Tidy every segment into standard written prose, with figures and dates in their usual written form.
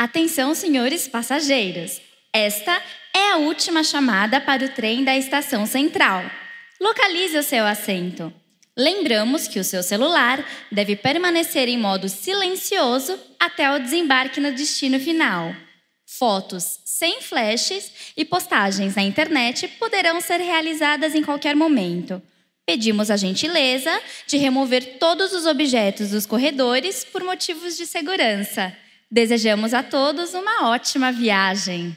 Atenção, senhores passageiros. Esta é a última chamada para o trem da estação central. Localize o seu assento. Lembramos que o seu celular deve permanecer em modo silencioso até o desembarque no destino final. Fotos sem flashes e postagens na internet poderão ser realizadas em qualquer momento. Pedimos a gentileza de remover todos os objetos dos corredores por motivos de segurança. Desejamos a todos uma ótima viagem.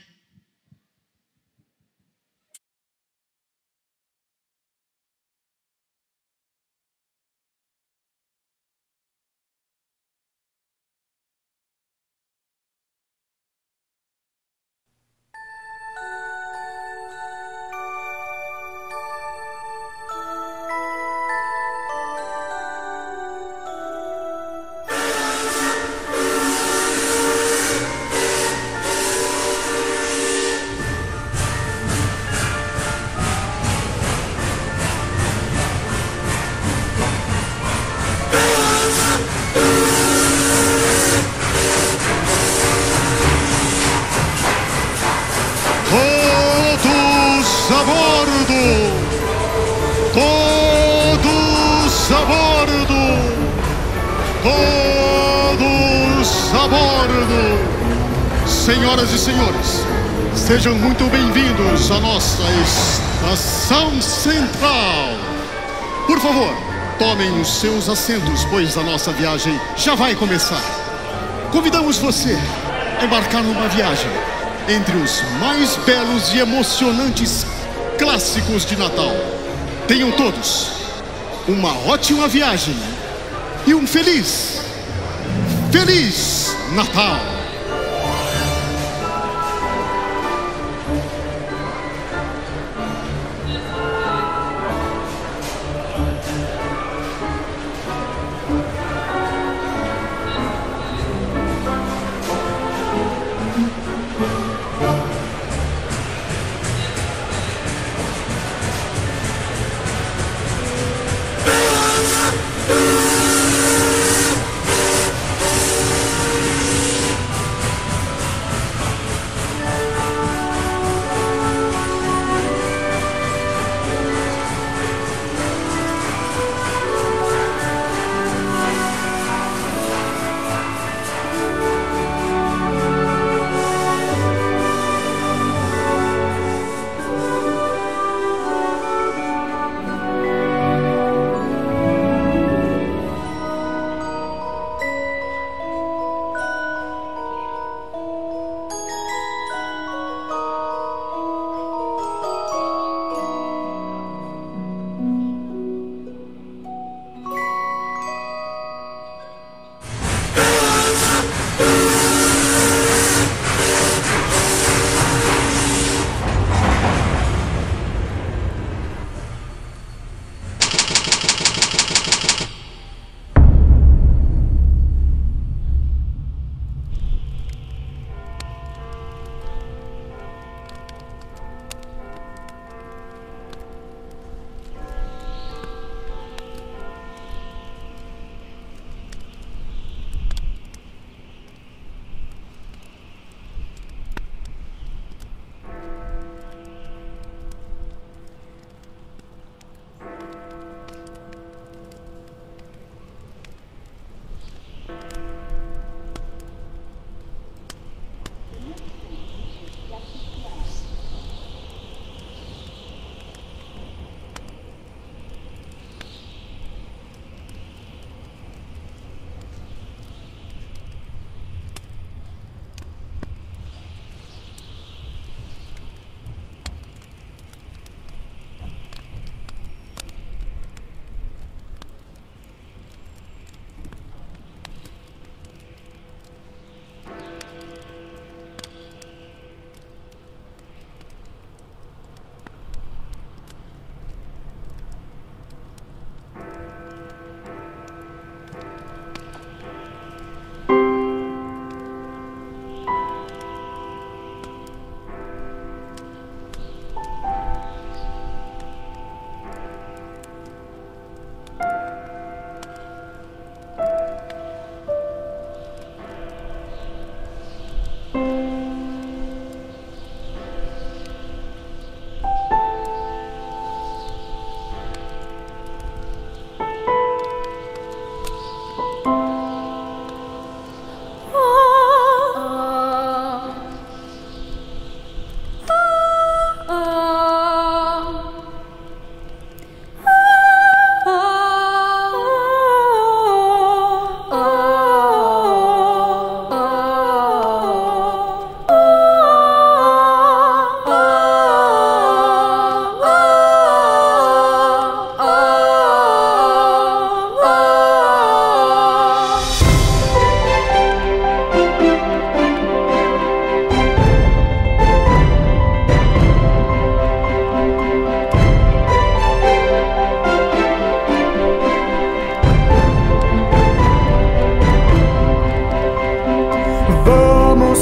A bordo! Todos a bordo! Todos a bordo! Senhoras e senhores, sejam muito bem-vindos à nossa estação central. Por favor, tomem os seus assentos, pois a nossa viagem já vai começar. Convidamos você a embarcar numa viagem entre os mais belos e emocionantes clássicos de Natal. Tenham todos uma ótima viagem e um Feliz Natal!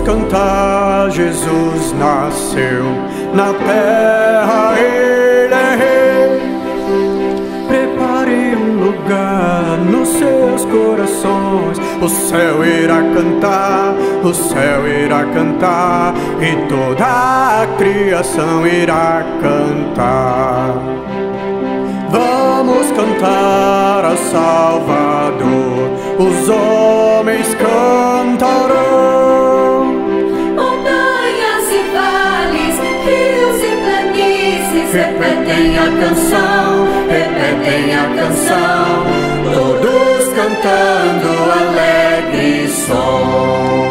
cantar, Jesus nasceu na terra, Ele é Rei. Prepare um lugar nos seus corações, o céu irá cantar, o céu irá cantar, e toda a criação irá cantar. Vamos cantar a Salvador, os homens cantarão. Montanhas e vales, rios e planícies repetem a canção, repetem a canção, todos cantando alegre som.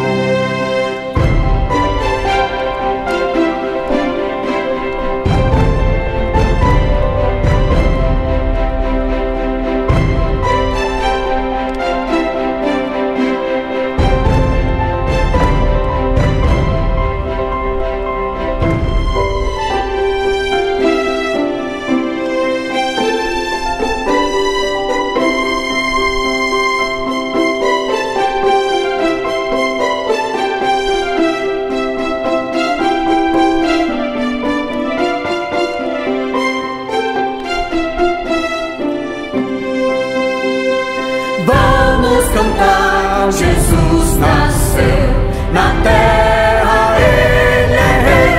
Jesus nasceu na terra, Ele é Rei.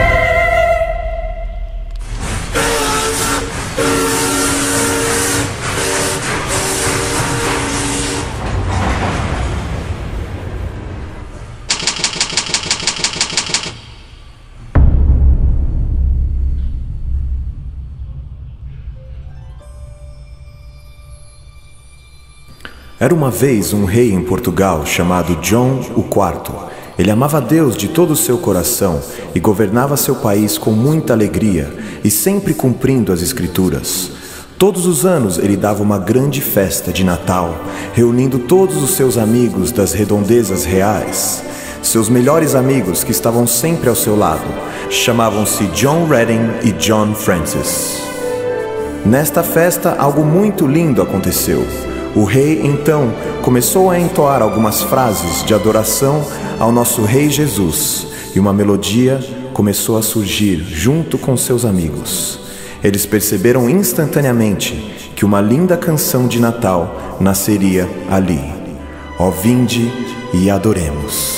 Era uma vez um rei em Portugal chamado João IV. Ele amava Deus de todo o seu coração e governava seu país com muita alegria e sempre cumprindo as Escrituras. Todos os anos ele dava uma grande festa de Natal, reunindo todos os seus amigos das redondezas reais. Seus melhores amigos, que estavam sempre ao seu lado, chamavam-se John Redding e John Francis. Nesta festa, algo muito lindo aconteceu. O rei, então, começou a entoar algumas frases de adoração ao nosso Rei Jesus, e uma melodia começou a surgir junto com seus amigos. Eles perceberam instantaneamente que uma linda canção de Natal nasceria ali. Ó, vinde e adoremos.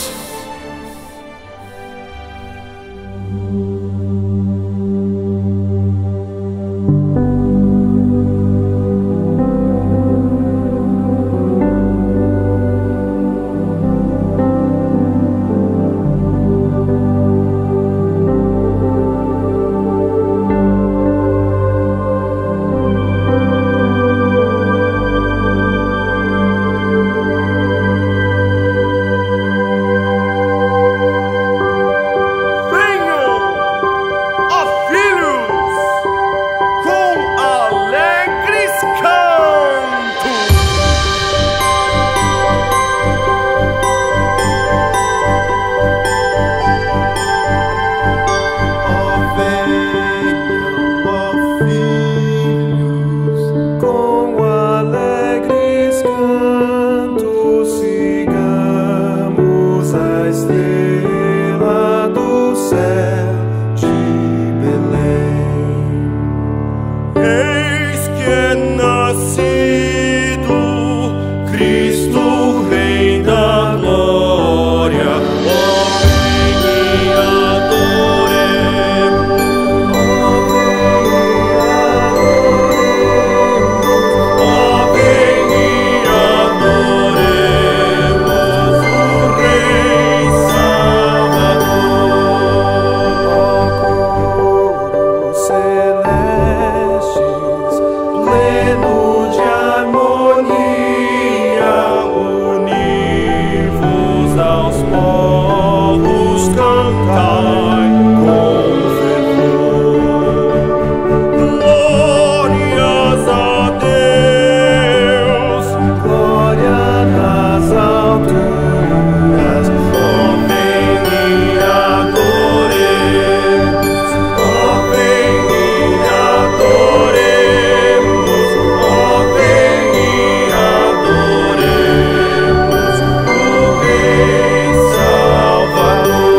Salvador.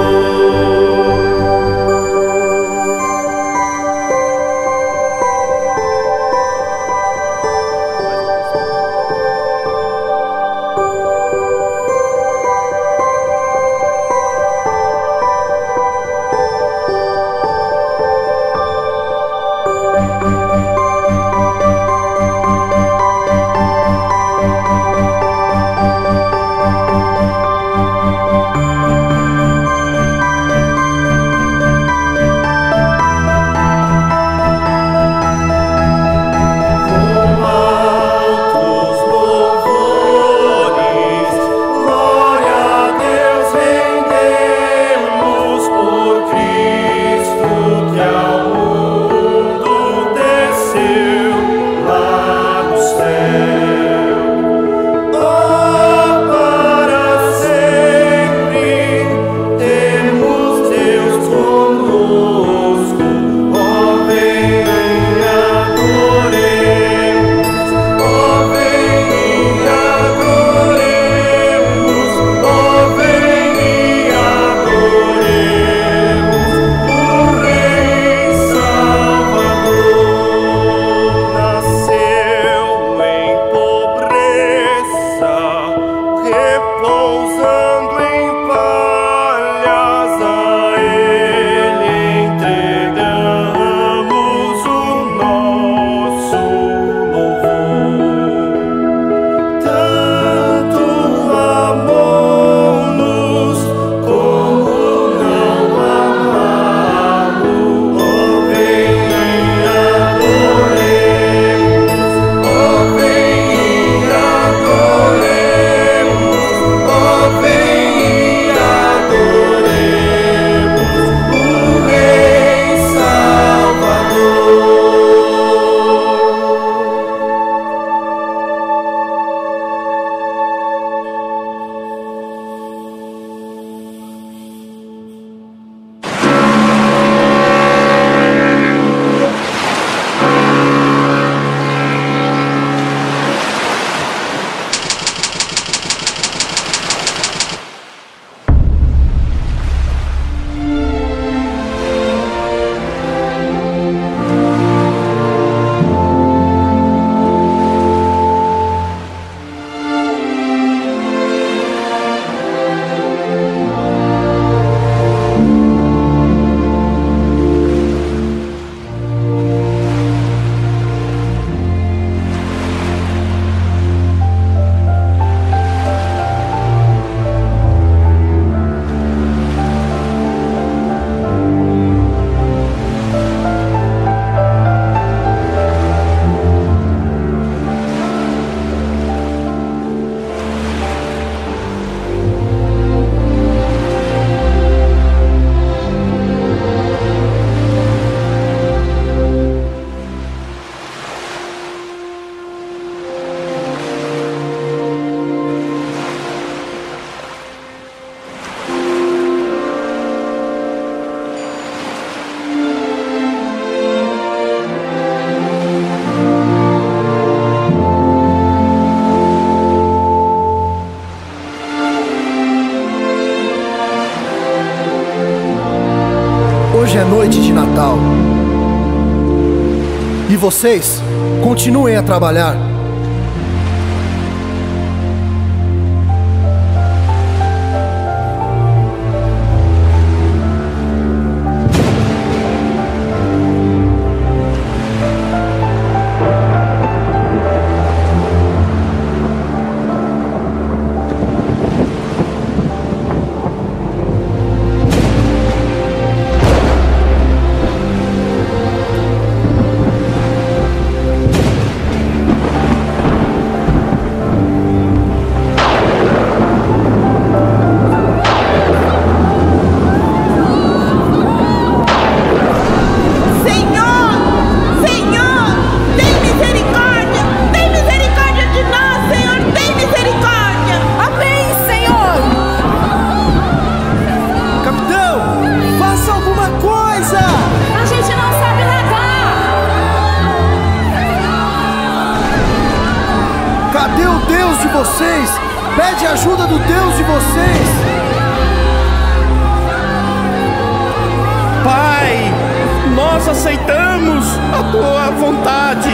pousando em palhas, a Ele entregamos o nosso louvor. Tanto amou-nos como não amamos. Oh, vem e adoremos. Oh, vem e adoremos. Oh, vem e adoremos o Rei Salvador. Hoje é noite de Natal. E vocês continuem a trabalhar. Cadê o Deus de vocês? Pede ajuda do Deus de vocês. Pai, nós aceitamos a tua vontade.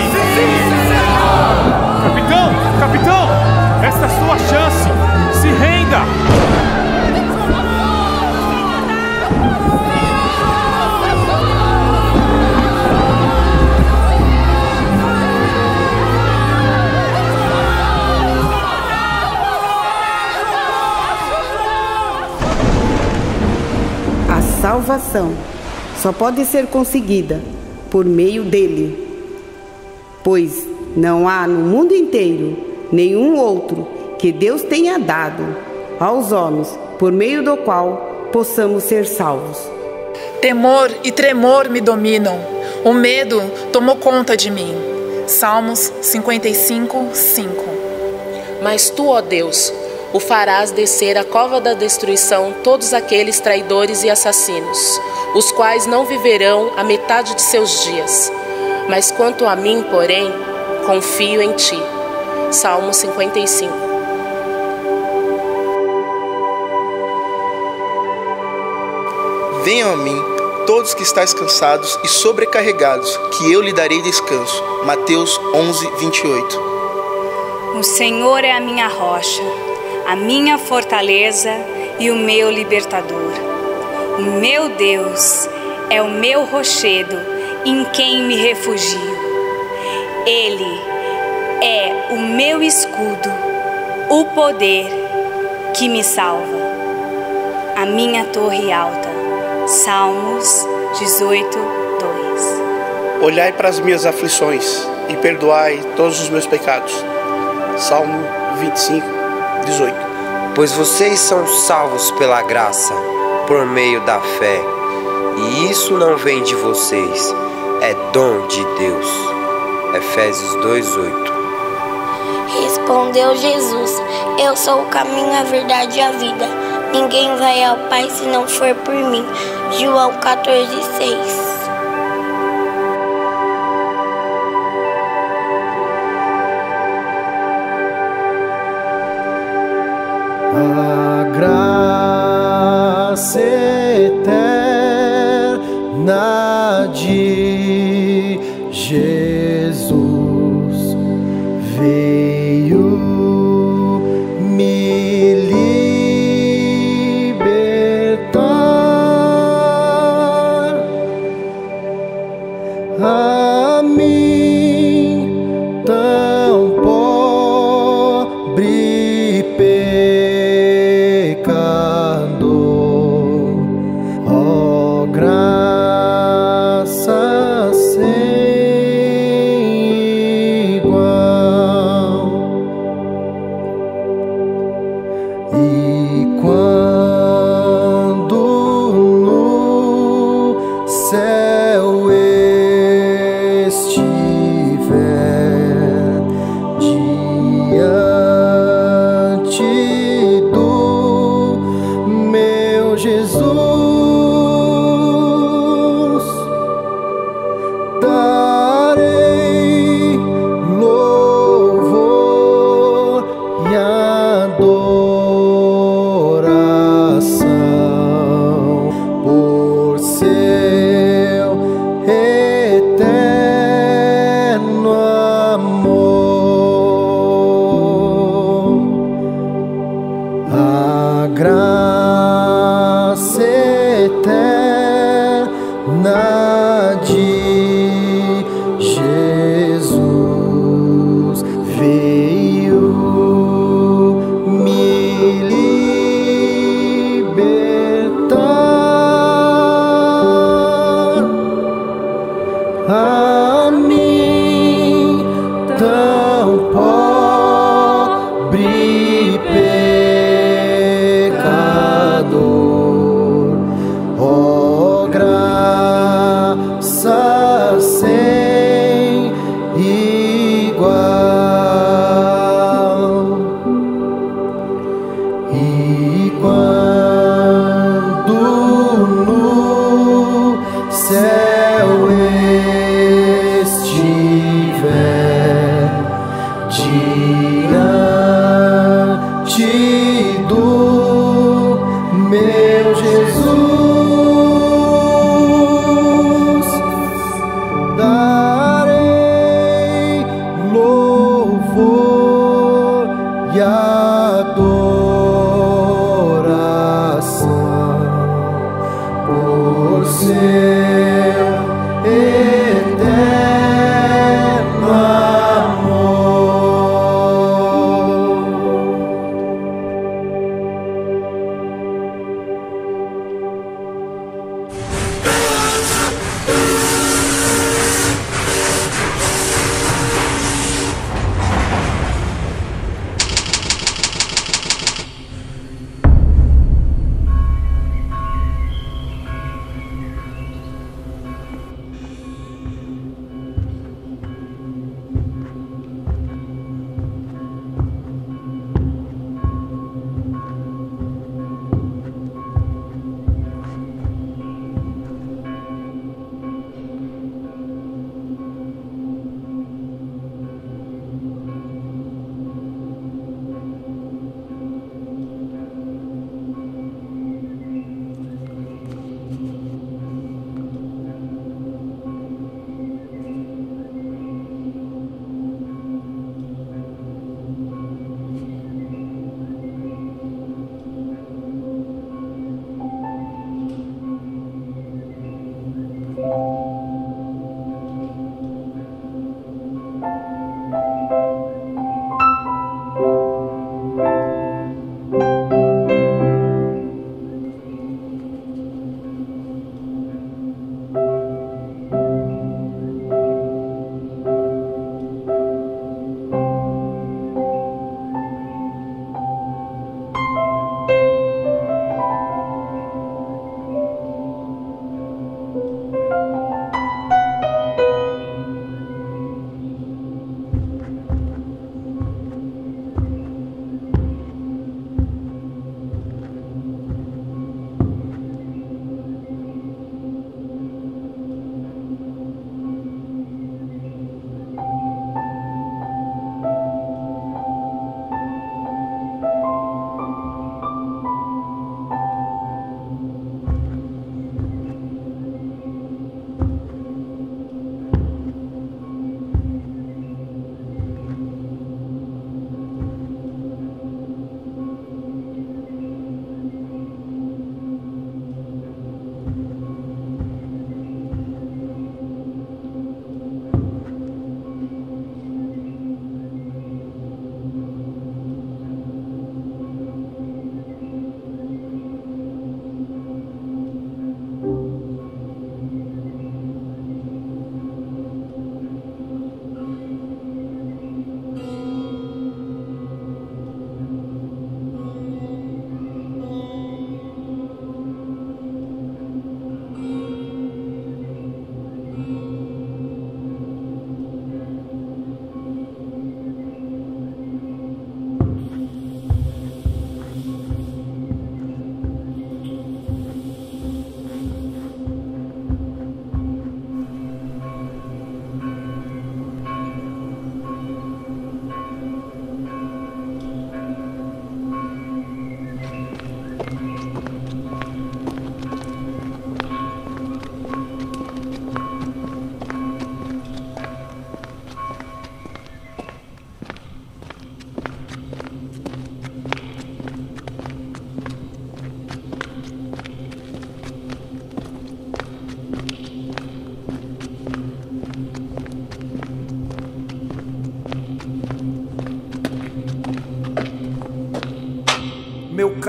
Capitão! Capitão! Esta é a sua chance! Se renda! A salvação só pode ser conseguida por meio dele, pois não há no mundo inteiro nenhum outro que Deus tenha dado aos homens por meio do qual possamos ser salvos. Temor e tremor me dominam, o medo tomou conta de mim. Salmos 55, 5. Mas tu, ó Deus, o farás descer à cova da destruição todos aqueles traidores e assassinos, os quais não viverão a metade de seus dias. Mas quanto a mim, porém, confio em ti. Salmo 55. Venham a mim, todos que estáis cansados e sobrecarregados, que eu lhe darei descanso. Mateus 11, 28. O Senhor é a minha rocha, a minha fortaleza e o meu libertador. O meu Deus é o meu rochedo em quem me refugio. Ele é o meu escudo, o poder que me salva. A minha torre alta. Salmos 18, 2. Olhai para as minhas aflições e perdoai todos os meus pecados. Salmo 25, 18. Pois vocês são salvos pela graça, por meio da fé. E isso não vem de vocês, é dom de Deus. Efésios 2, 8. Respondeu Jesus: eu sou o caminho, a verdade e a vida. Ninguém vai ao Pai se não for por mim. João 14, 6. A graça eterna de Jesus veio me libertar. A mim tão pobre pecador, ó graça sem igual. E quando no céu estiver diante do meu Jesus, darei louvor e adoração por seu eterno amor. A graça eterna de Jesus veio me libertar. A mim tão pobre pecador, ó graça sem igual. E quando no céu estiver diante do meu Jesus, darei louvor e adoração por seu eterno amor.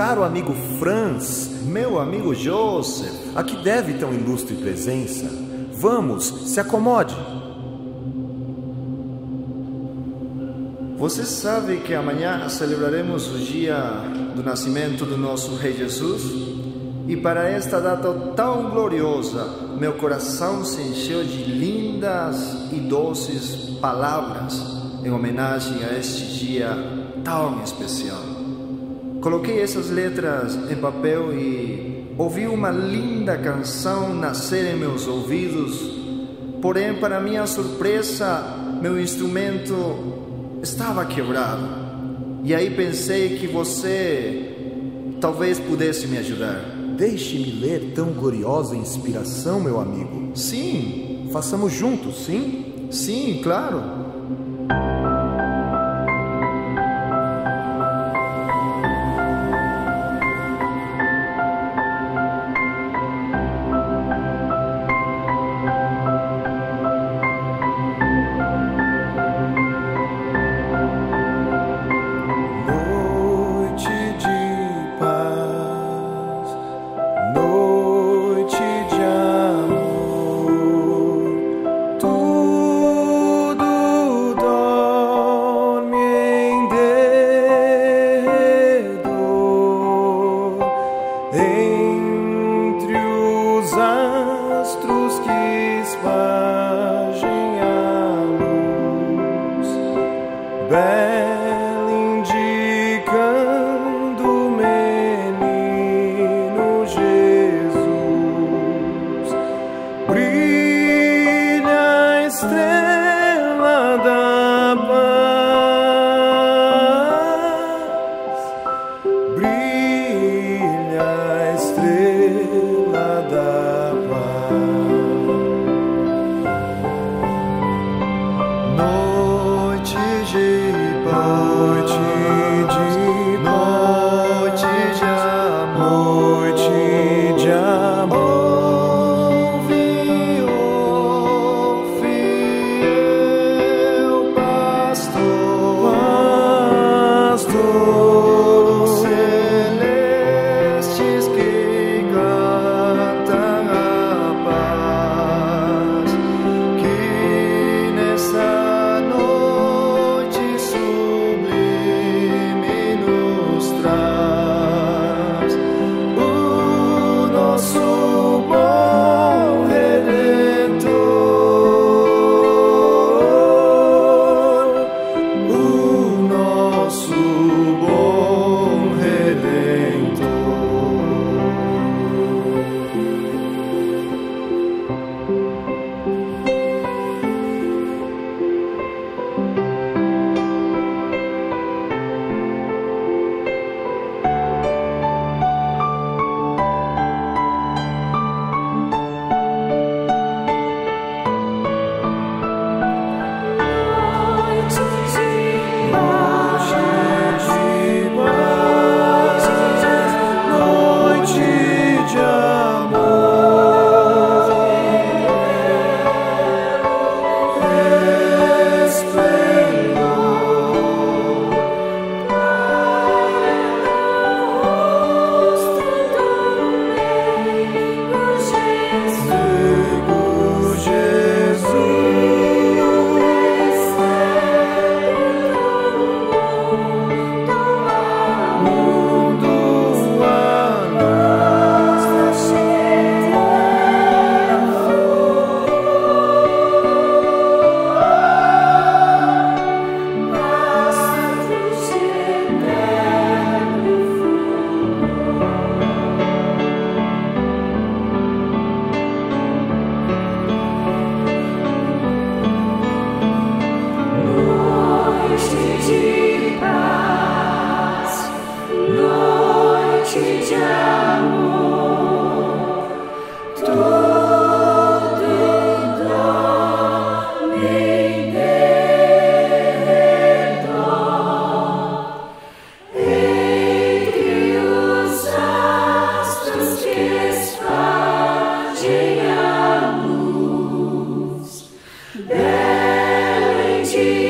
caro amigo Franz, meu amigo Joseph, aqui deve tão ilustre presença. Vamos, se acomode. Você sabe que amanhã celebraremos o dia do nascimento do nosso Rei Jesus? E para esta data tão gloriosa, meu coração se encheu de lindas e doces palavras em homenagem a este dia tão especial. Coloquei essas letras em papel e ouvi uma linda canção nascer em meus ouvidos. Porém, para minha surpresa, meu instrumento estava quebrado. E aí pensei que você talvez pudesse me ajudar. Deixe-me ler tão gloriosa inspiração, meu amigo. Sim. Façamos juntos, sim? Sim, claro.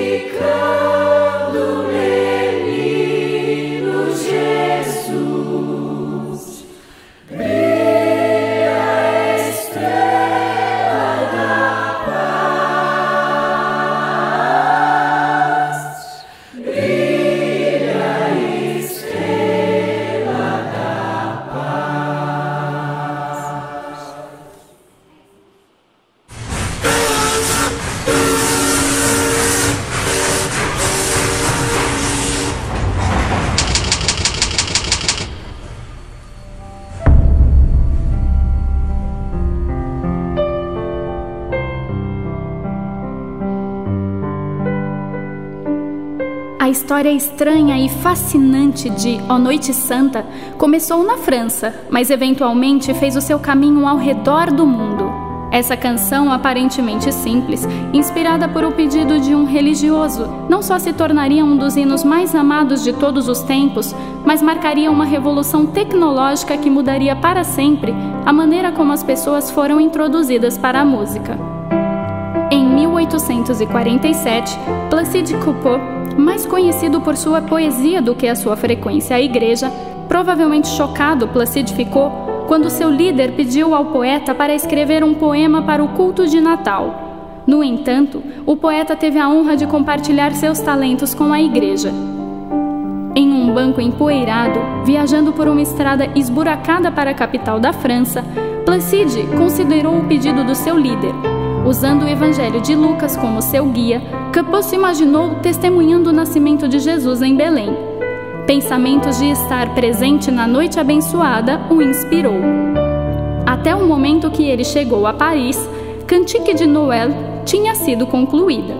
Jesus. história estranha e fascinante de Ó Noite Santa começou na França, mas eventualmente fez o seu caminho ao redor do mundo. Essa canção, aparentemente simples, inspirada por um pedido de um religioso, não só se tornaria um dos hinos mais amados de todos os tempos, mas marcaria uma revolução tecnológica que mudaria para sempre a maneira como as pessoas foram introduzidas para a música. Em 1847, Placide Cappeau, mais conhecido por sua poesia do que a sua frequência à igreja, provavelmente chocado, Placide ficou quando seu líder pediu ao poeta para escrever um poema para o culto de Natal. No entanto, o poeta teve a honra de compartilhar seus talentos com a igreja. Em um banco empoeirado, viajando por uma estrada esburacada para a capital da França, Placide considerou o pedido do seu líder. Usando o Evangelho de Lucas como seu guia, Cappeau se imaginou testemunhando o nascimento de Jesus em Belém. Pensamentos de estar presente na noite abençoada o inspirou. Até o momento que ele chegou a Paris, Cantique de Noël tinha sido concluída.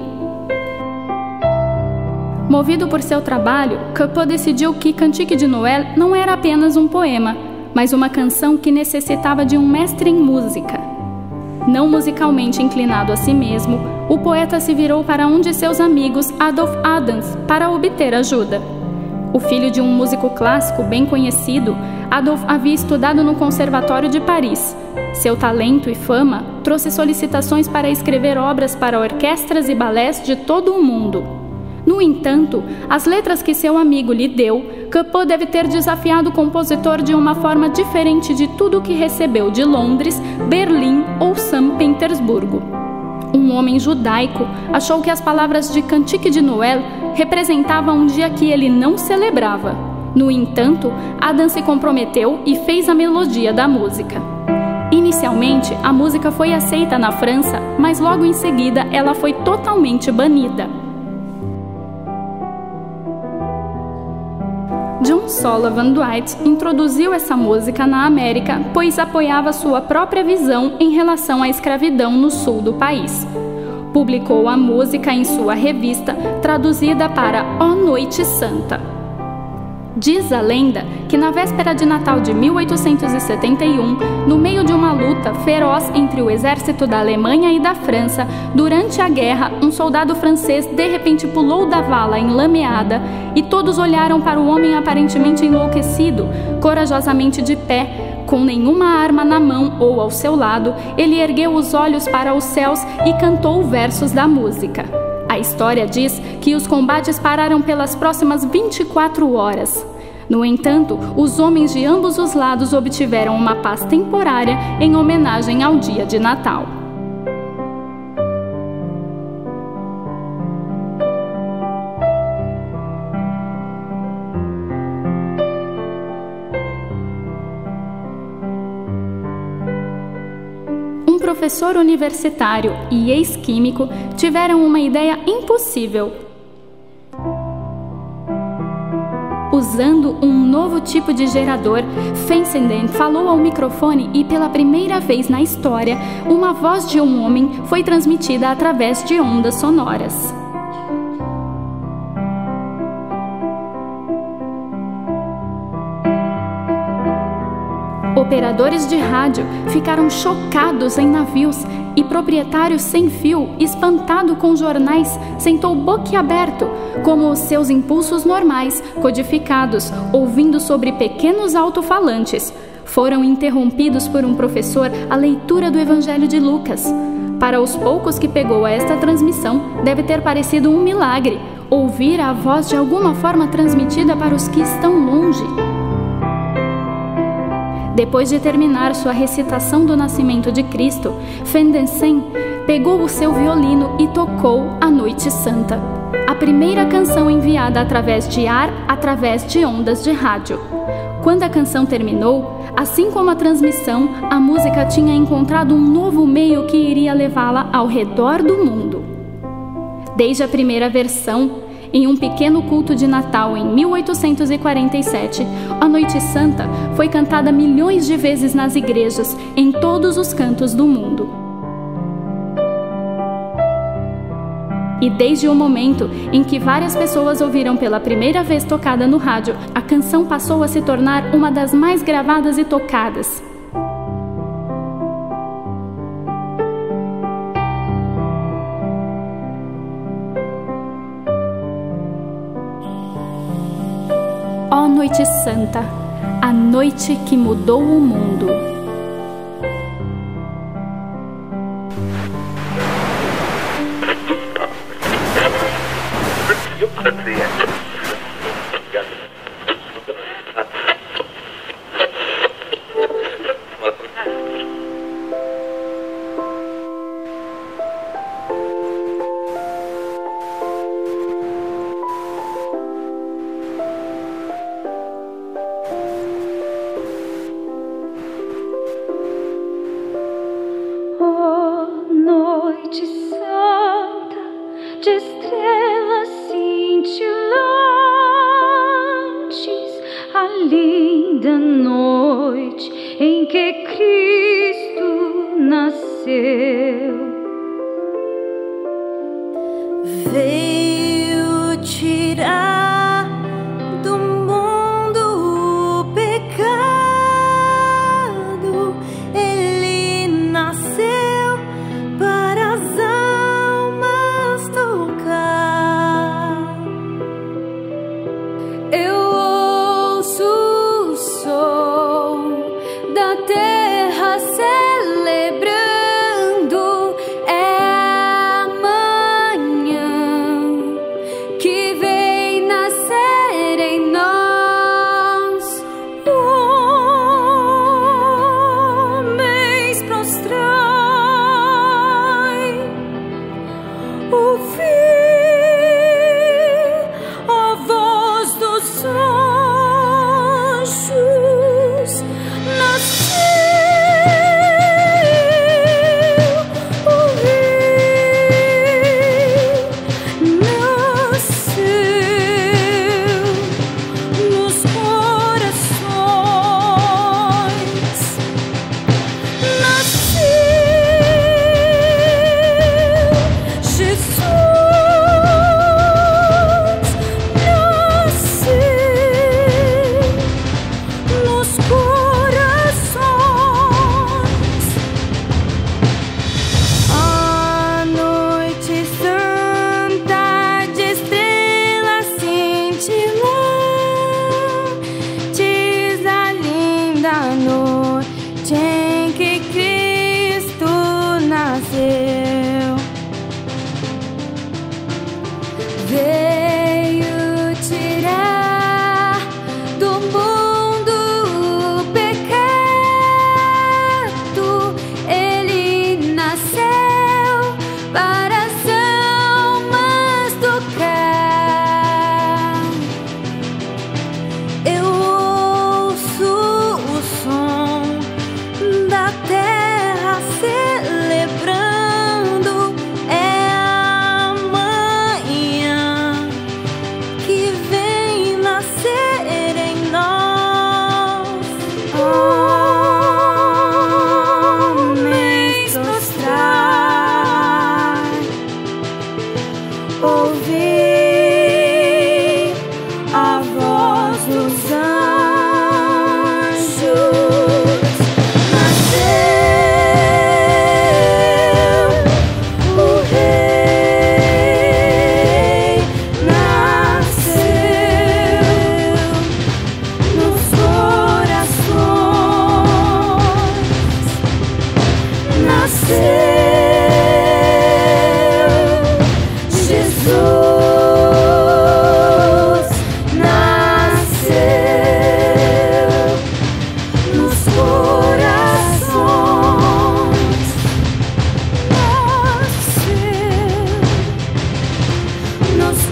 Movido por seu trabalho, Cappeau decidiu que Cantique de Noël não era apenas um poema, mas uma canção que necessitava de um mestre em música. Não musicalmente inclinado a si mesmo, o poeta se virou para um de seus amigos, Adolphe Adams, para obter ajuda. O filho de um músico clássico bem conhecido, Adolphe havia estudado no Conservatório de Paris. Seu talento e fama trouxe solicitações para escrever obras para orquestras e balés de todo o mundo. No entanto, as letras que seu amigo lhe deu, Cappeau deve ter desafiado o compositor de uma forma diferente de tudo o que recebeu de Londres, Berlim ou São Petersburgo. Um homem judaico achou que as palavras de Cantique de Noël representavam um dia que ele não celebrava. No entanto, Adam se comprometeu e fez a melodia da música. Inicialmente, a música foi aceita na França, mas logo em seguida ela foi totalmente banida. John Sullivan Dwight introduziu essa música na América, pois apoiava sua própria visão em relação à escravidão no sul do país. Publicou a música em sua revista, traduzida para Ó Noite Santa. Diz a lenda que na véspera de Natal de 1871, no meio de uma luta feroz entre o exército da Alemanha e da França, durante a guerra, um soldado francês de repente pulou da vala enlameada e todos olharam para o homem aparentemente enlouquecido, corajosamente de pé, com nenhuma arma na mão ou ao seu lado. Ele ergueu os olhos para os céus e cantou versos da música. A história diz que os combates pararam pelas próximas 24 horas. No entanto, os homens de ambos os lados obtiveram uma paz temporária em homenagem ao dia de Natal. Um professor universitário e ex-químico tiveram uma ideia impossível. Usando um novo tipo de gerador, Fessenden falou ao microfone e, pela primeira vez na história, uma voz de um homem foi transmitida através de ondas sonoras. Operadores de rádio ficaram chocados em navios e proprietários sem fio, espantado com jornais, sentou boquiaberto, como os seus impulsos normais, codificados, ouvindo sobre pequenos alto-falantes. Foram interrompidos por um professor a leitura do Evangelho de Lucas. Para os poucos que pegou esta transmissão, deve ter parecido um milagre, ouvir a voz de alguma forma transmitida para os que estão longe. Depois de terminar sua recitação do nascimento de Cristo, Fessenden pegou o seu violino e tocou A Noite Santa, a primeira canção enviada através de ar, através de ondas de rádio. Quando a canção terminou, assim como a transmissão, a música tinha encontrado um novo meio que iria levá-la ao redor do mundo. Desde a primeira versão, em um pequeno culto de Natal em 1847, A Noite Santa foi cantada milhões de vezes nas igrejas em todos os cantos do mundo. E desde o momento em que várias pessoas ouviram pela primeira vez tocada no rádio, a canção passou a se tornar uma das mais gravadas e tocadas. Ó Noite Santa, a noite que mudou o mundo. Linda noite em que Cristo nasceu, veio tirar do mundo o pecado. Ele nasceu para as almas tocar. Eu da terra celebrando, é a manhã que vem nascer em nós. Homens prostrai, ouvir a voz dos anjos. Veio tirar do mundo o pecado. Ele nasceu para as almas tocar. Eu ouço o som da terra celebrando, é a manhã que vem nascer em nós. Homens prostrai, ouvir a voz dos anjos. Nasceu o Rei, nasceu nos corações, nasceu Jesus, nasceu nos corações, nasceu nos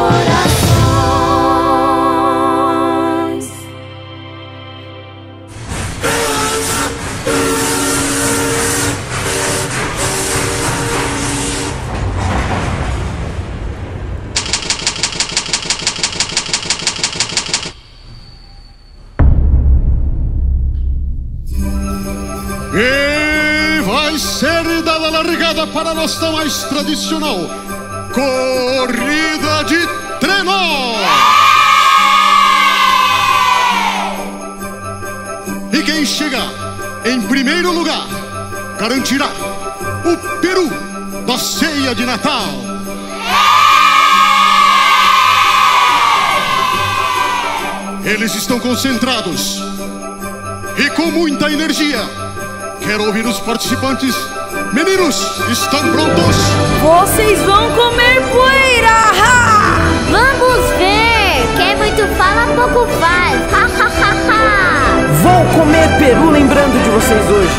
corações. E vai ser dada a largada para a nossa mais tradicional Corrida de trenó! E quem chegar em primeiro lugar garantirá o peru da ceia de Natal. Eles estão concentrados e com muita energia. Quero ouvir os participantes. Meninos, estão prontos? Vocês vão comer poeira! Vamos ver! Quem muito fala, pouco faz! Vou comer peru lembrando de vocês hoje!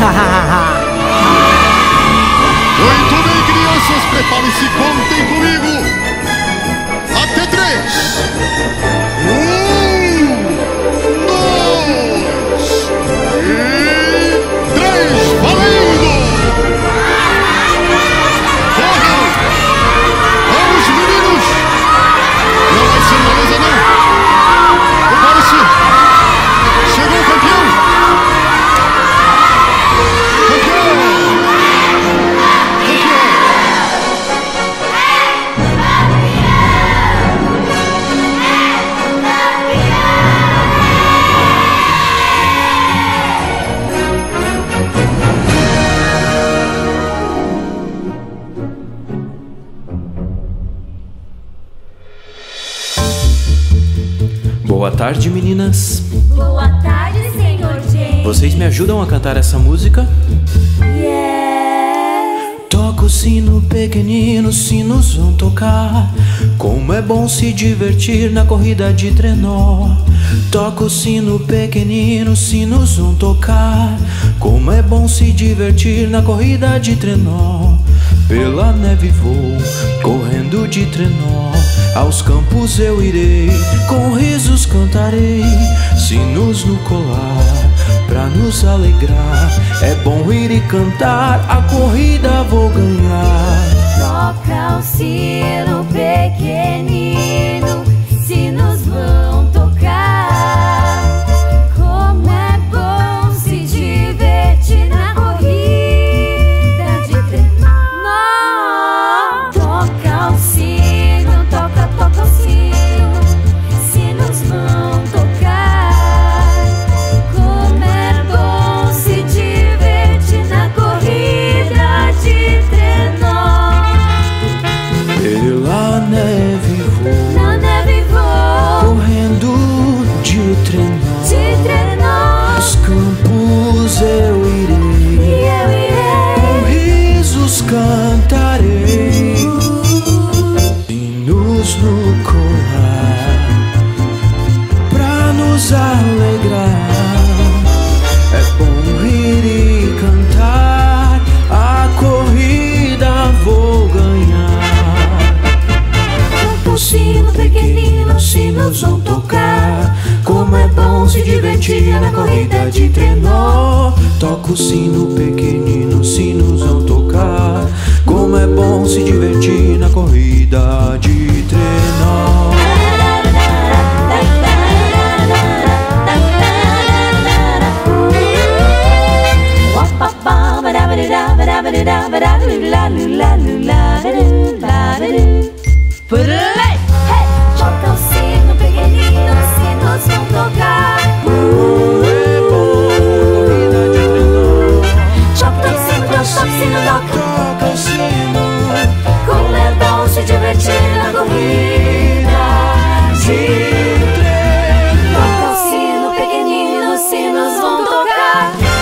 Muito bem, crianças, preparem-se, contem comigo! Até 3! 1, 2 e 3! Valendo! Corram! Vamos, meninos! Não vai ser moleza, não! Prepare-se! Chegou o campeão! Campeão! Boa tarde, meninas. Boa tarde, senhor James. Vocês me ajudam a cantar essa música? Toca o sino pequenino, os sinos vão tocar. Como é bom se divertir na corrida de trenó. Toca o sino pequenino, os sinos vão tocar. Como é bom se divertir na corrida de trenó. Pela neve vou, correndo de trenó. Aos campos eu irei, com risos cantarei. Sinos no colar, pra nos alegrar. É bom ir e cantar, a corrida vou ganhar. Toca o sino pequenino, sinos vão tocar. Como é bom se divertir na corrida de trenó. Toca o sino, toca o sino, sinos vão tocar. Como é bom se divertir na corrida de trenó. Pela neve vou, Na neve vou, correndo de trenó. Os campos eu irei, com risos cantarei. Sinos no colar, pra nos alegrar. É bom rir e cantar, a corrida vou ganhar. toca o sino pequenino, os sinos vão tocar. Como é bom se divertir na corrida de trenó. Toca o sino pequenino, os sinos vão tocar. Como é bom se divertir na corrida de trenó. Toca o sino pequenino, os sinos vão tocar. É bom corrida de trenó. Toca o sino, toca. Toca o sino, Como é bom se divertir na corrida de trenó. Toca o sino pequenino, os sinos vão tocar.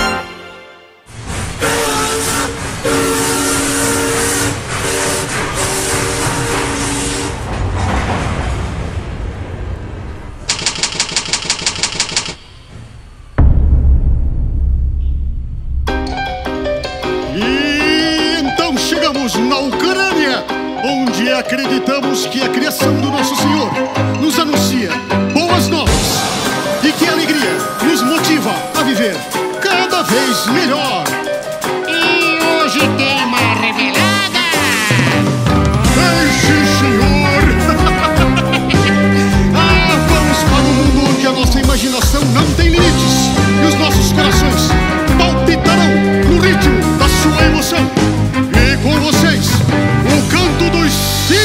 E então chegamos na Ucrânia, onde acreditamos que a criação do nosso Senhor nos anuncia boas novas e que a alegria nos motiva a viver cada vez melhor. E hoje tem uma revelada. Sim, senhor! Vamos para um mundo onde a nossa imaginação não tem limites e os nossos corações palpitarão no ritmo da sua emoção. E com vocês, o canto dos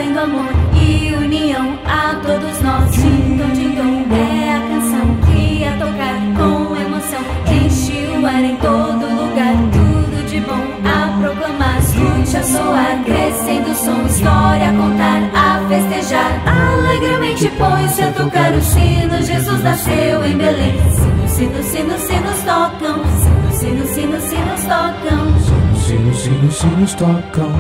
trazendo amor e união a todos nós. Dindom, dindom, é a canção que a tocar com emoção enche o ar em todo lugar. Tudo de bom a proclamar, escute a soar, crescendo o som, história a contar, a festejar. Alegremente põe-se a tocar o sino, Jesus nasceu em Belém. Sinos, sinos, sinos tocam, sinos, sinos, sinos tocam, Sinos, sinos, sinos tocam.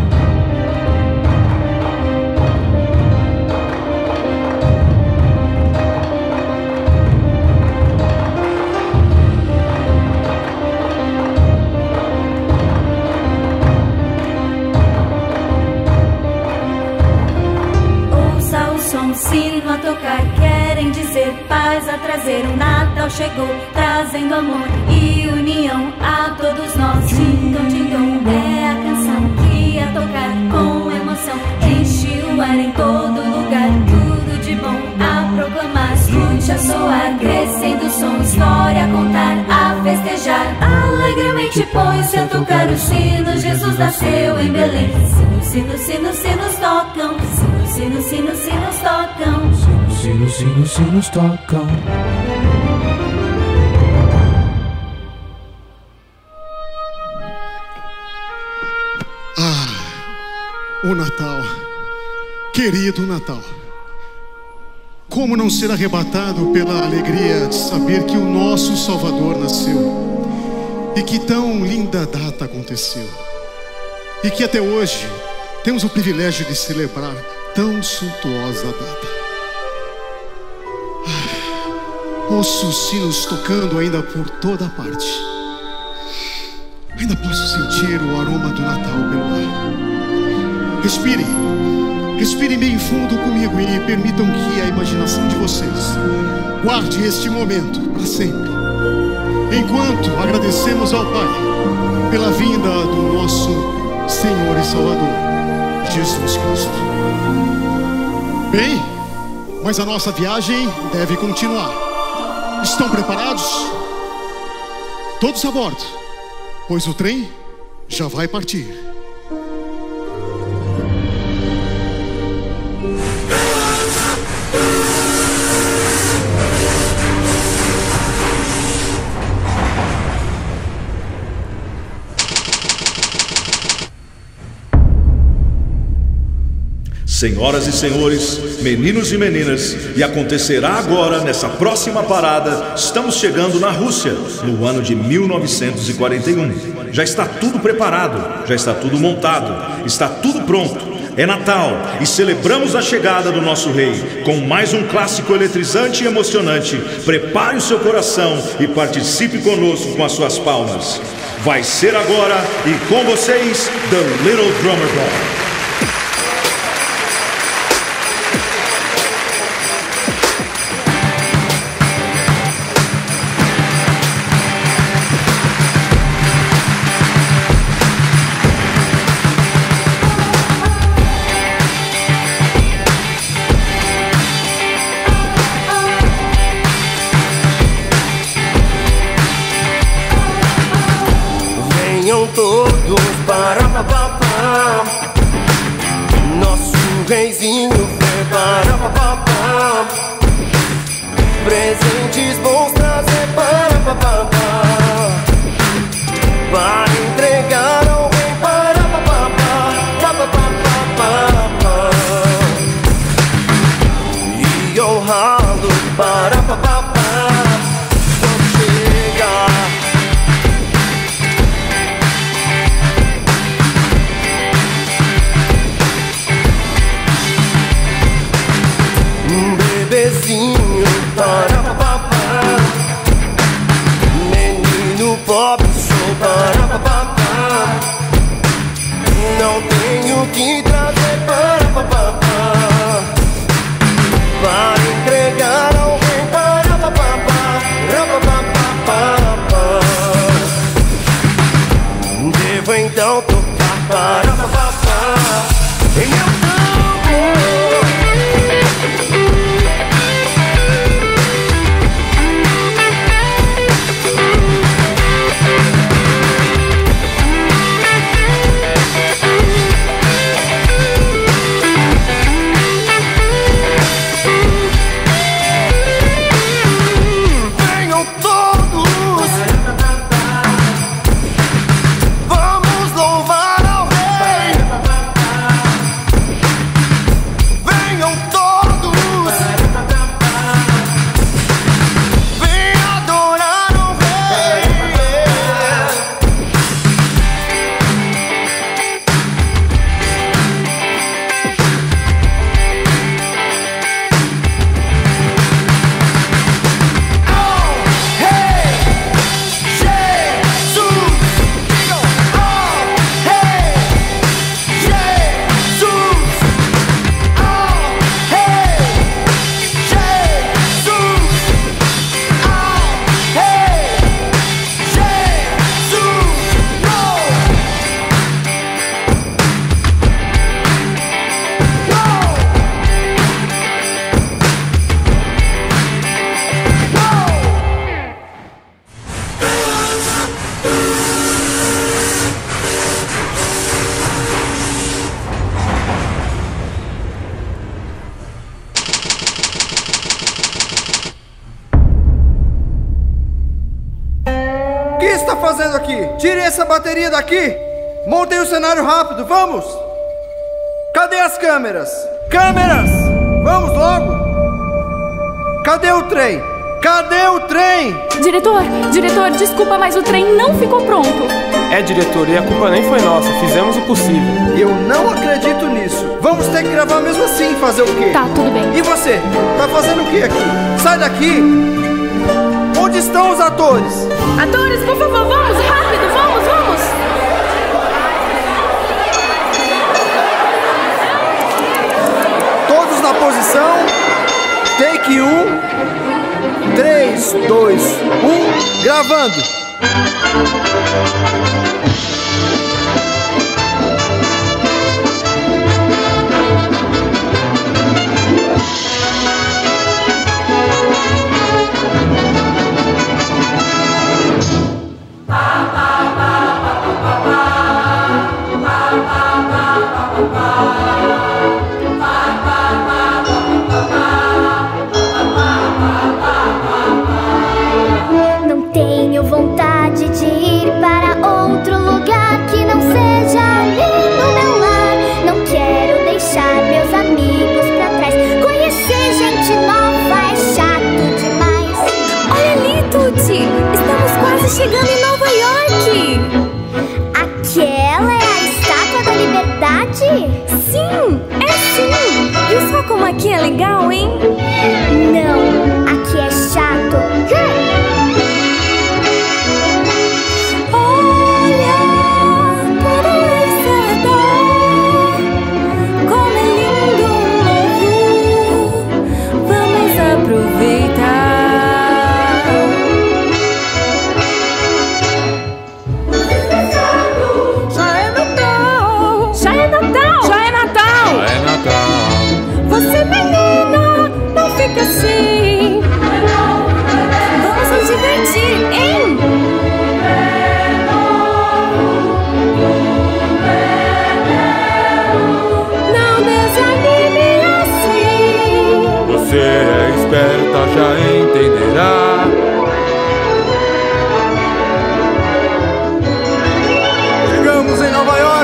Ouça o som, sino a tocar, querem dizer paz a trazer. O Natal chegou, trazendo amor e união a todos nós. Dindom, dindom, é a canção que a tocar com emoção enche o ar em todo lugar. Tudo de bom a proclamar, escute a soar, crescendo o som, história a contar, a festejar. Alegremente põe-se a tocar o sino, Jesus nasceu em Belém. Sinos, sinos, sinos tocam, sinos, sinos, sinos tocam, Sinos, sinos, sinos tocam. O Natal, querido Natal. Como não ser arrebatado pela alegria de saber que o nosso Salvador nasceu e que tão linda data aconteceu e que até hoje temos o privilégio de celebrar tão suntuosa data. Ouço os sinos tocando ainda por toda parte. Ainda posso sentir o aroma do Natal pelo ar. Respirem bem fundo comigo e permitam que a imaginação de vocês guarde este momento para sempre, enquanto agradecemos ao Pai pela vinda do nosso Senhor e Salvador, Jesus Cristo. Bem, mas a nossa viagem deve continuar. Estão preparados? Todos a bordo, pois o trem já vai partir. Senhoras e senhores, meninos e meninas, e acontecerá agora, nessa próxima parada, estamos chegando na Rússia, no ano de 1941. Já está tudo preparado, já está tudo montado, está tudo pronto. É Natal e celebramos a chegada do nosso rei com mais um clássico eletrizante e emocionante. Prepare o seu coração e participe conosco com as suas palmas. Vai ser agora e com vocês, The Little Drummer Boy. Todos para papapá, nosso reizinho prepara papapá, presentes bons trazer para papapá, para entregar ao rei para papapá, papapá, e honrá-lo para papapá. Bebezinho para papapá, menino pobre sou para papapá, não tenho que trazer para papapá, para entregar ao rei para papapá, rapapapapapá. Devo então tocar para papapá em meu campo. todos. Vem adorar o Rei. O que está fazendo aqui? Tire essa bateria daqui! Montem o cenário rápido, vamos! Cadê as câmeras? Câmeras! Vamos logo! Cadê o trem? Cadê o trem? Diretor, desculpa, mas o trem não ficou pronto. É, diretor, e a culpa nem foi nossa, fizemos o possível. Eu não acredito nisso. Vamos ter que gravar mesmo assim, fazer o quê? Tá, tudo bem. E você? Tá fazendo o que aqui? Sai daqui! Onde estão os atores? Atores, por favor, vamos, rápido, vamos! Todos na posição. Take 1. 3, 2, 1. Gravando. Não tenho vontade de ir para outro lugar que não seja ali no meu lar. Não quero deixar meus amigos pra trás. Conhecer gente nova é chato demais. Olha ali, Tuti! Estamos quase chegando em Nova York! Aquela é a Estátua da Liberdade? Sim, é sim! Viu só como aqui é legal, hein? Não, aqui é chato. Você, menina, não fica assim. Vamos nos divertir, hein? Não desanime assim. Você é esperta, já entenderá. Chegamos em Nova York!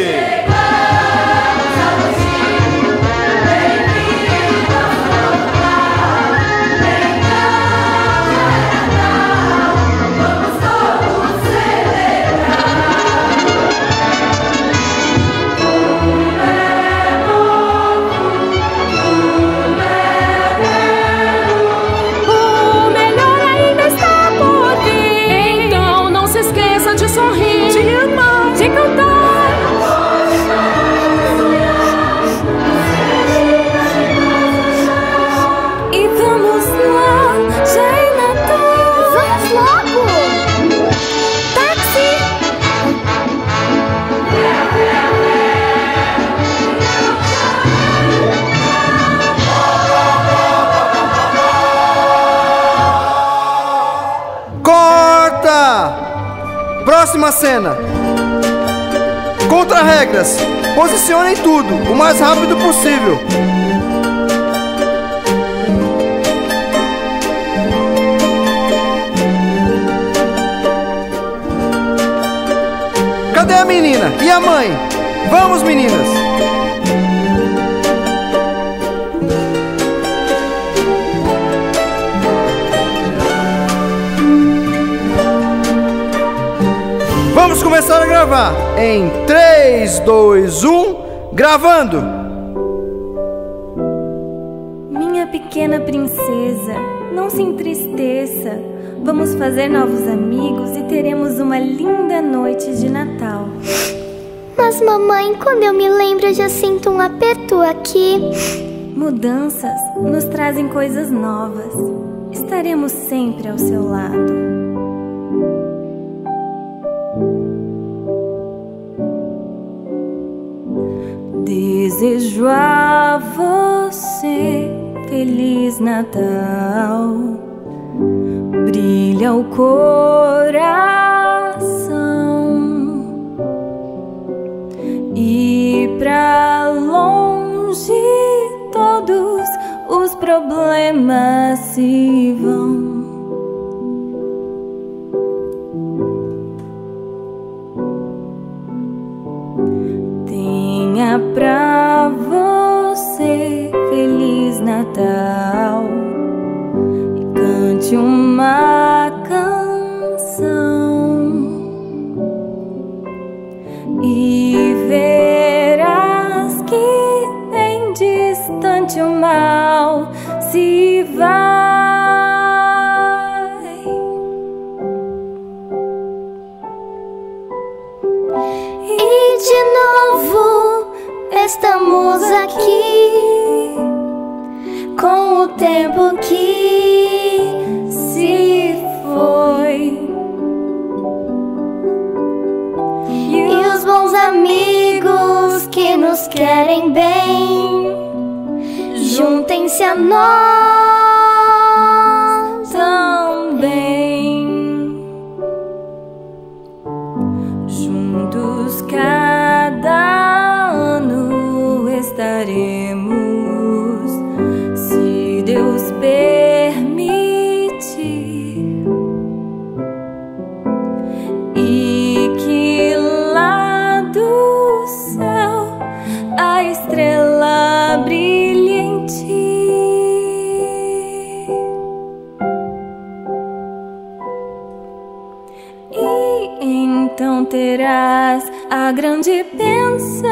O melhor ainda está por vir. Então não se esqueça de sorrir, de amar, de cantar. E vamos lá, já é Natal. Vamos logo! Táxi! Corta! Próxima cena. Contra-regras. Posicionem tudo o mais rápido possível. Cadê a menina? E a mãe? Vamos, meninas! começar a gravar. Em 3, 2, 1, gravando! Minha pequena princesa, não se entristeça. Vamos fazer novos amigos e teremos uma linda noite de Natal. Mas mamãe, quando eu me lembro eu já sinto um aperto aqui. Mudanças nos trazem coisas novas. Estaremos sempre ao seu lado. Desejo a você Feliz Natal. Brilha o coração e pra longe todos os problemas se vão. Tenha pra você Feliz Natal e cante uma canção e verás que bem distante o mal se vai. E de novo estamos aqui com o tempo que se foi e os bons amigos que nos querem bem, juntem-se a nós também. Juntos cada ano estaremos, se Deus permitir, e que lá do céu a estrela brilhante e então terás a grande bênção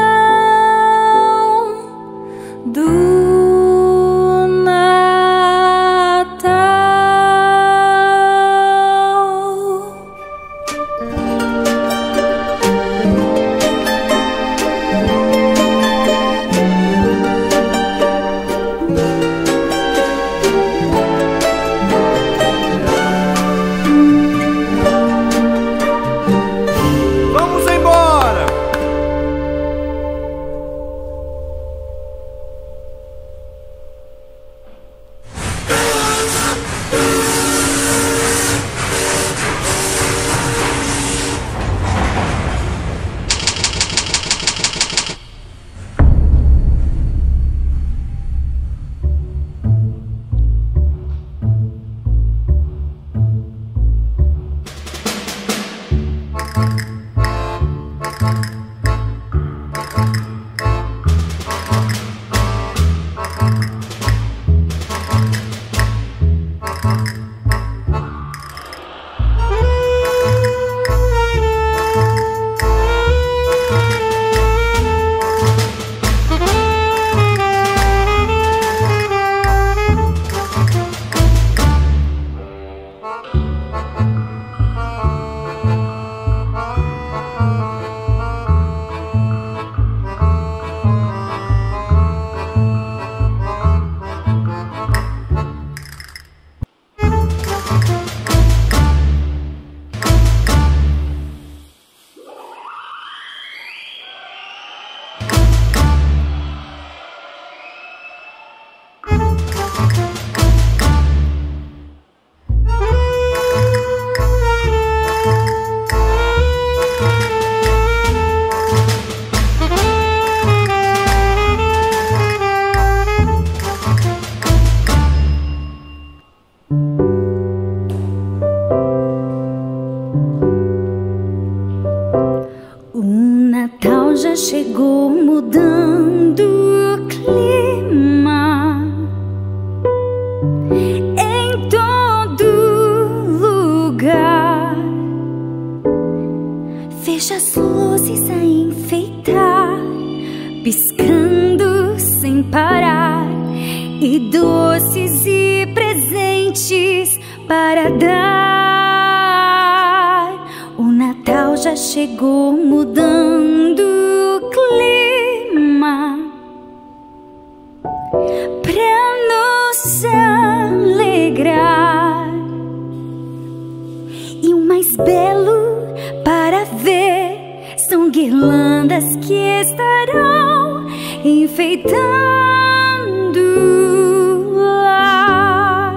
do Natal. Vamos embora! O Natal já chegou mudando o clima. e doces e presentes para dar. O Natal já chegou mudando o clima pra nos alegrar. E o mais belo para ver são guirlandas que estarão enfeitando lá.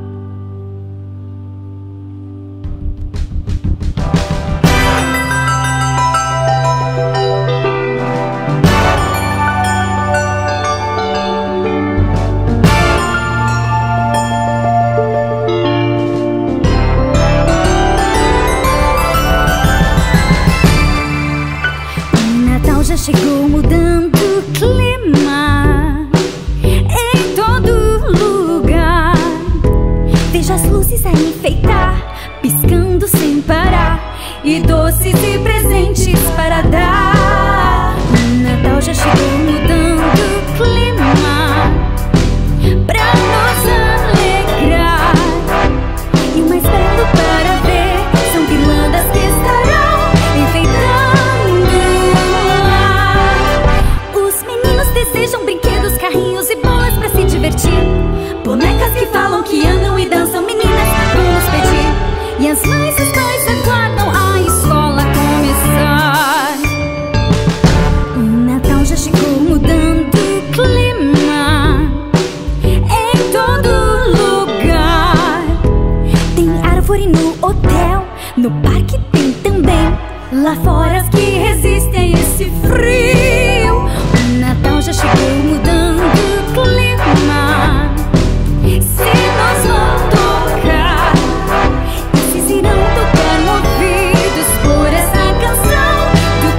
O Natal já chegou mudando o clima em todo lugar. Veja as luzes a enfeitar, piscando sem parar, e doces e presentes para dar. O Natal já chegou mudando o clima pra nos alegrar. E o mais belo para ver são guirlandas que estarão enfeitando lá. Os meninos desejam brinquedos, carrinhos e bolas pra se divertir. Bonecas que falam, que andam e dançam, meninas vamos pedir. E as mães e os pais aguardam a escola começar. O Natal já chegou mudando o clima em todo lugar. Tem árvore no hotel, no parque tem também. Lá fora as que resistem a esse frio. O Natal já chegou mudando o clima. Sinos vão tocar, esses irão tocar movidos por essa canção do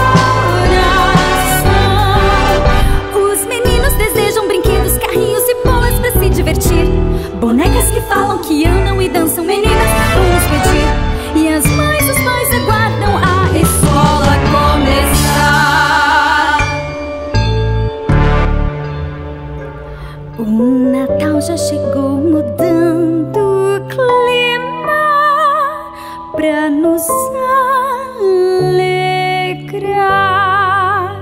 coração. Os meninos desejam brinquedos, carrinhos e bolas pra se divertir. Bonecas que falam, que andam e dançam, meninas vamos pedir. E as mães e os pais aguardam a escola começar. O Natal já chegou mudando o clima pra nos alegrar.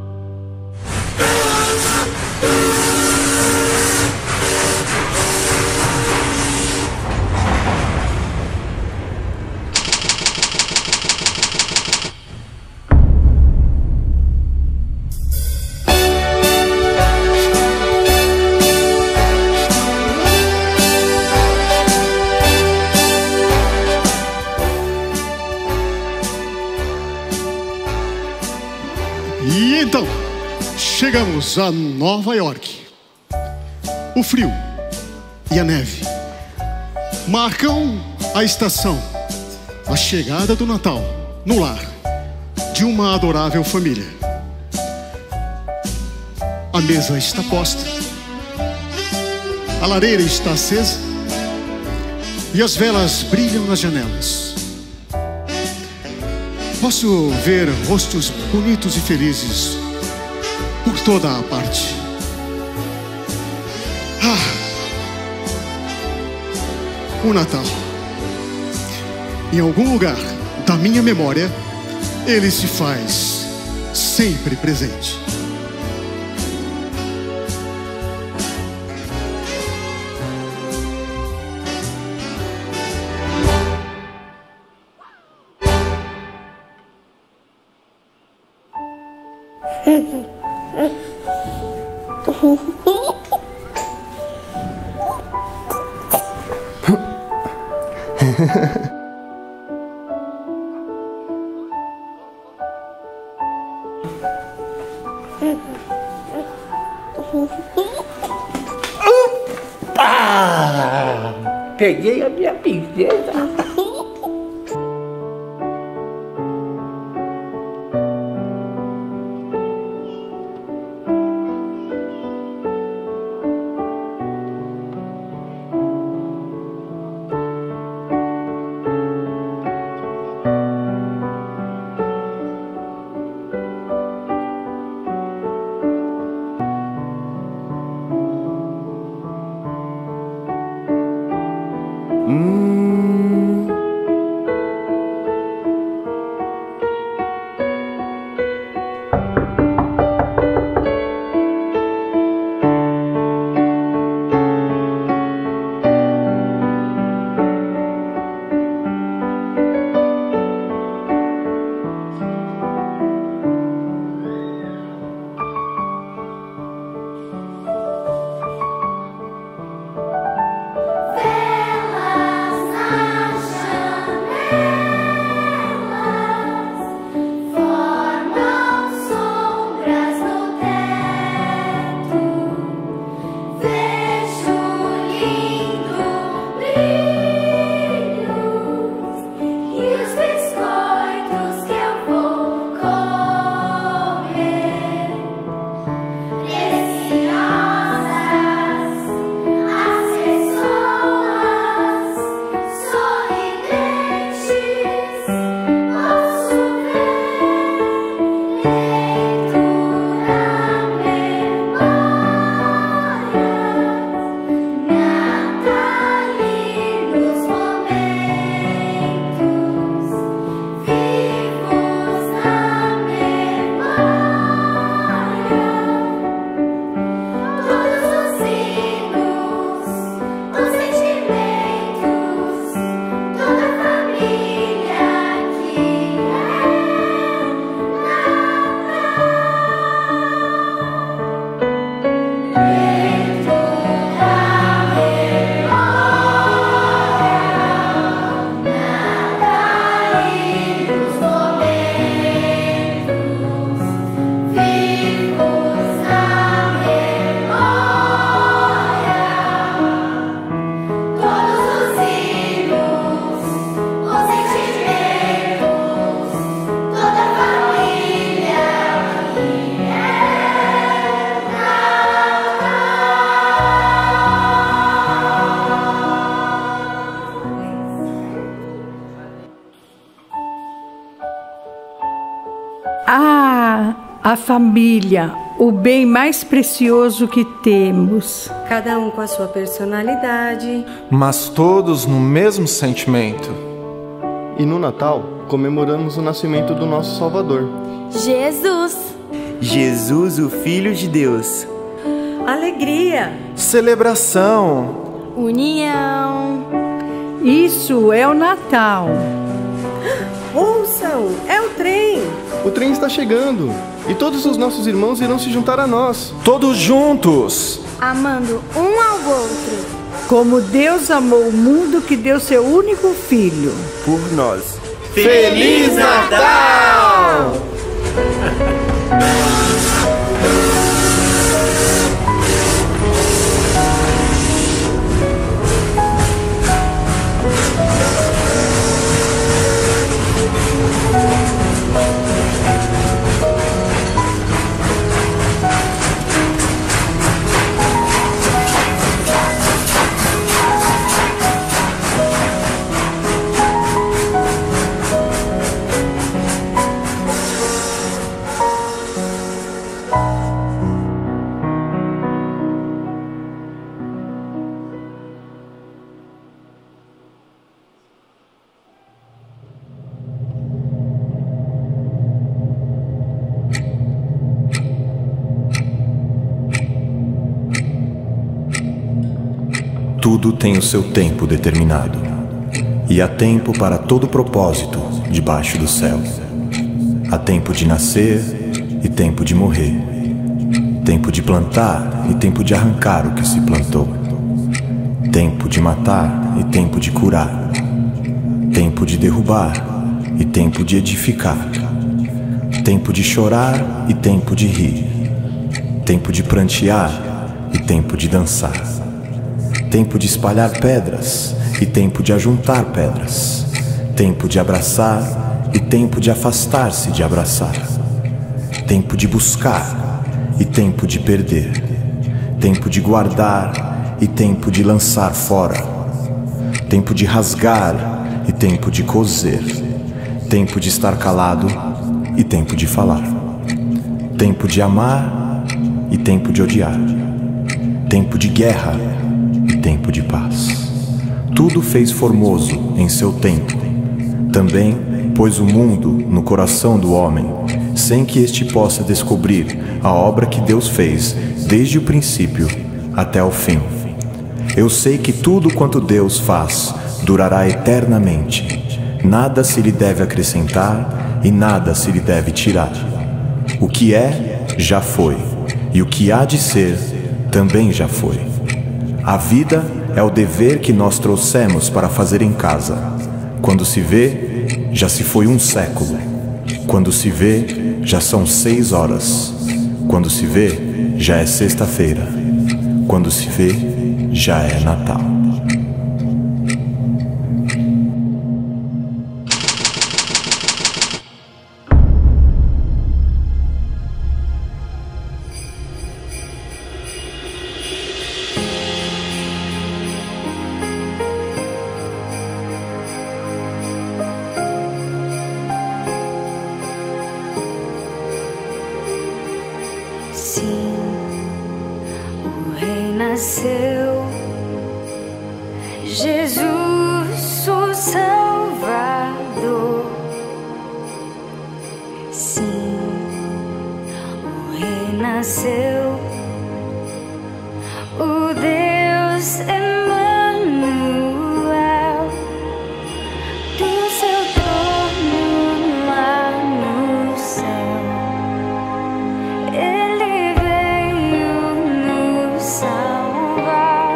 E então, chegamos a Nova York. O frio e a neve marcam a estação, a chegada do Natal no lar de uma adorável família. A mesa está posta, a lareira está acesa e as velas brilham nas janelas. Posso ver rostos bonitos e felizes por toda a parte. O Natal. Em algum lugar da minha memória, ele se faz sempre presente. Peguei a minha princesa. A família, o bem mais precioso que temos. Cada um com a sua personalidade, mas todos no mesmo sentimento. E no Natal, comemoramos o nascimento do nosso Salvador. Jesus! Jesus, o Filho de Deus. Alegria, celebração, união. Isso é o Natal. Ouçam, é o trem. O trem está chegando e todos os nossos irmãos irão se juntar a nós. Todos juntos, amando um ao outro. Como Deus amou o mundo que deu seu único filho. Por nós. Feliz Natal! Tudo tem o seu tempo determinado, e há tempo para todo propósito debaixo do céu. Há tempo de nascer e tempo de morrer, tempo de plantar e tempo de arrancar o que se plantou, tempo de matar e tempo de curar, tempo de derrubar e tempo de edificar, tempo de chorar e tempo de rir, tempo de prantear e tempo de dançar, tempo de espalhar pedras e tempo de ajuntar pedras, tempo de abraçar e tempo de afastar-se de abraçar, tempo de buscar e tempo de perder, tempo de guardar e tempo de lançar fora, tempo de rasgar e tempo de coser, tempo de estar calado e tempo de falar, tempo de amar e tempo de odiar, tempo de guerra e tempo de paz. Tudo fez formoso em seu tempo. Também pôs o mundo no coração do homem, sem que este possa descobrir a obra que Deus fez desde o princípio até o fim. Eu sei que tudo quanto Deus faz durará eternamente. Nada se lhe deve acrescentar e nada se lhe deve tirar. O que é, já foi, e o que há de ser, também já foi. A vida é o dever que nós trouxemos para fazer em casa. Quando se vê, já se foi um século. Quando se vê, já são 6 horas. Quando se vê, já é sexta-feira. Quando se vê, já é Natal. Sim, o Rei nasceu, Jesus, o Salvador. Sim, o Rei nasceu, o Deus Emmanuel, do seu trono lá no céu. Ele veio nos salvar,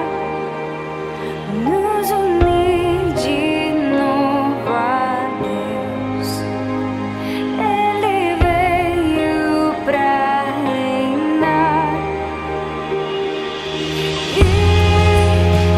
nos unir de novo a Deus. Ele veio pra reinar. E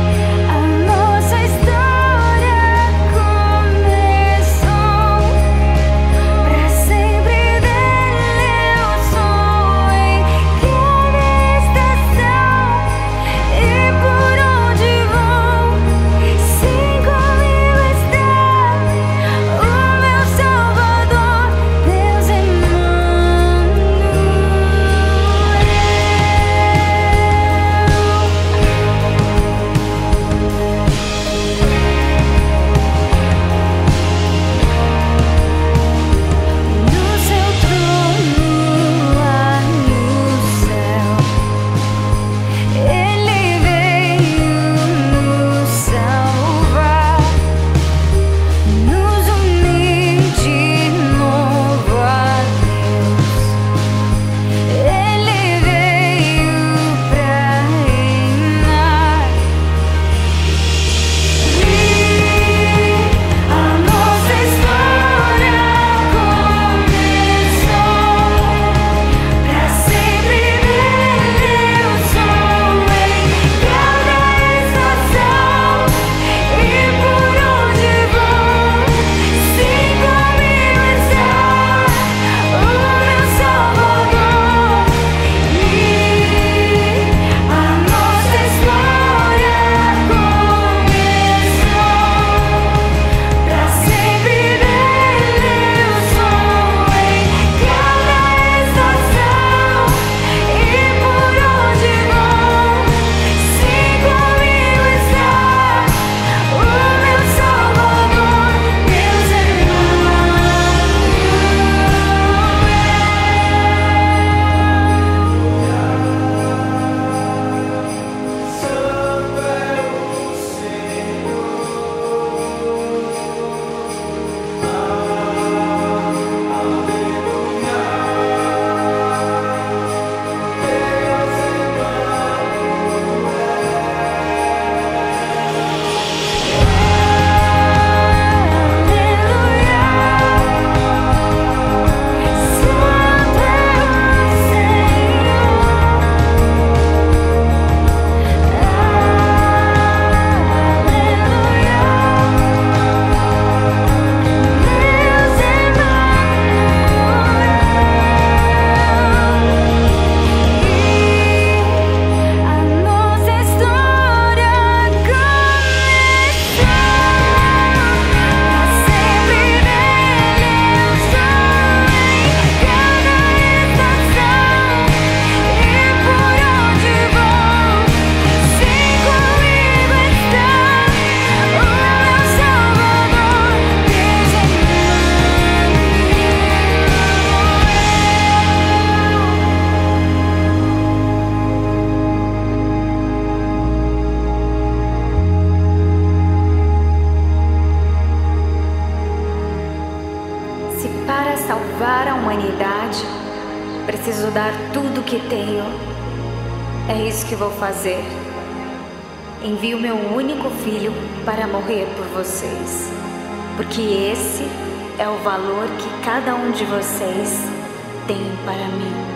preciso dar tudo que tenho. É isso que vou fazer. Envio meu único filho para morrer por vocês, porque esse é o valor que cada um de vocês tem para mim.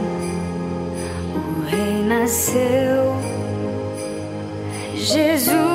Nasceu Jesus.